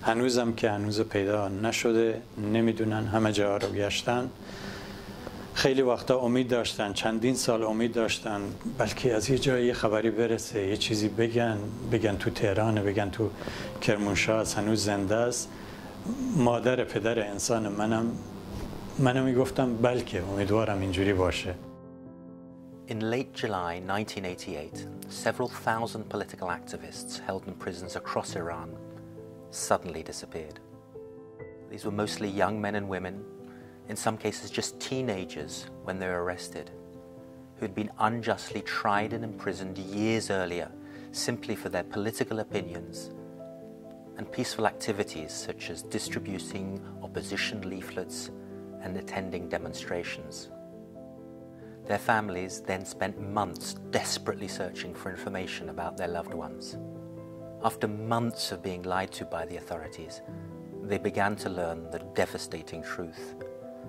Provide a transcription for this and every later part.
هنوزم که هنوز پیدا نشده، نمیدونن، همه جا رو گشتن. خیلی وقتا امید داشتن، چندین سال امید داشتن بلکه از یه جایی خبری برسه، یه چیزی بگن تو تهران، بگن تو کرمانشاه هنوز زنده است. مادر پدر انسان منم میگفتم بلکه امیدوارم اینجوری باشه. In late July 1988, several thousand political activists held in prisons across Iran suddenly disappeared. These were mostly young men and women, in some cases just teenagers when they were arrested, who'd been unjustly tried and imprisoned years earlier simply for their political opinions and peaceful activities such as distributing opposition leaflets and attending demonstrations. Their families then spent months desperately searching for information about their loved ones. After months of being lied to by the authorities, they began to learn the devastating truth.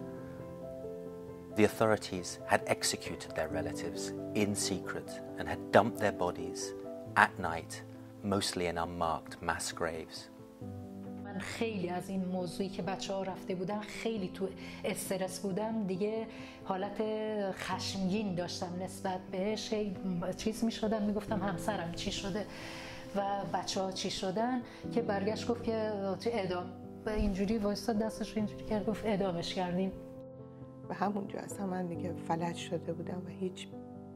The authorities had executed their relatives in secret and had dumped their bodies at night, mostly in unmarked mass graves. من خیلی از این موضوعی که بچه‌ها رفته بودن خیلی تو استرس بودم دیگه، حالت خشمگین داشتم نسبت بهش. چیز می‌شدم میگفتم همسرم چی شده و بچه‌ها چی شدن، که برگشت گفت که اعدام، و اینجوری وایساد دستش اینجوری کرد گفت اعدامش کردیم. و همونجا اصلا من دیگه فلج شده بودم و هیچ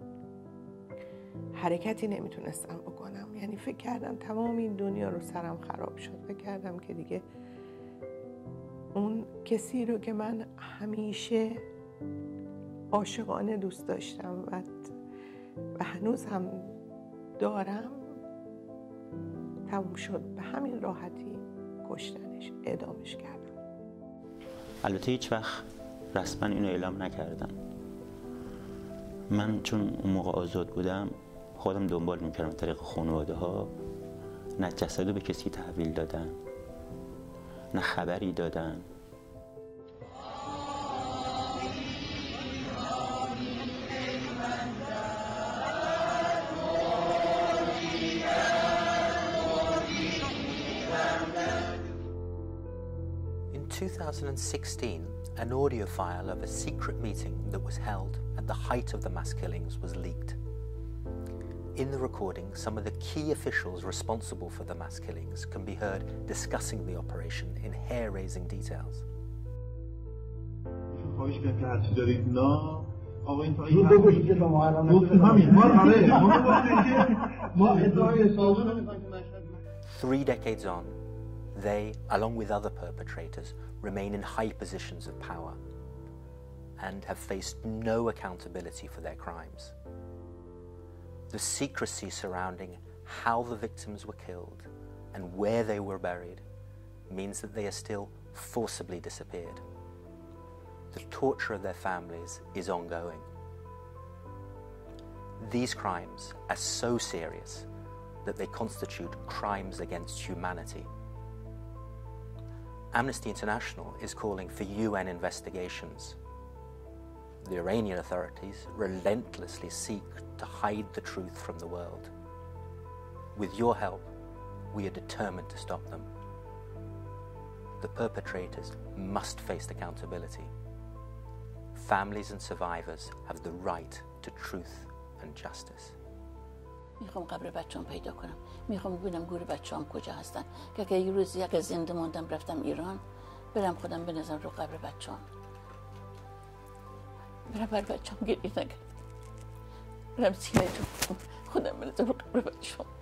حرکتی نمیتونستم بکنم. یعنی فکر کردم تمام این دنیا رو سرم خراب شد. فکر کردم که دیگه اون کسی رو که من همیشه عاشقانه دوست داشتم و هنوز هم دارم تموم شد. به همین راحتی کشتنش، اعدامش کردم. البته هیچ وقت رسما اینو اعلام نکردم. من چون اون موقع آزاد بودم خودم دنبال میکردم طریق خانواده ها، نه جسدو به کسی تحویل دادن نه خبری دادن. In 2016, an audio file of a secret meeting that was held at the height of the mass killings was leaked. In the recording, some of the key officials responsible for the mass killings can be heard discussing the operation in hair-raising details. Three decades on, they, along with other perpetrators, remain in high positions of power and have faced no accountability for their crimes. The secrecy surrounding how the victims were killed and where they were buried means that they are still forcibly disappeared. The torture of their families is ongoing. These crimes are so serious that they constitute crimes against humanity. Amnesty International is calling for UN investigations. The Iranian authorities relentlessly seek to hide the truth from the world. With your help, we are determined to stop them. The perpetrators must face accountability. Families and survivors have the right to truth and justice. میخوام قبر بچه‌ام پیدا کنم. میخوام ببینم گور بچه‌ام کجا هستن که اگه یه روزی اگه زنده ماندم رفتم ایران، برم خودم بنازم رو قبر بچه‌ام. برم بر بچه‌ام گریه نکردم. برم سینه تو خودم بنازم رو قبر بچه‌ام.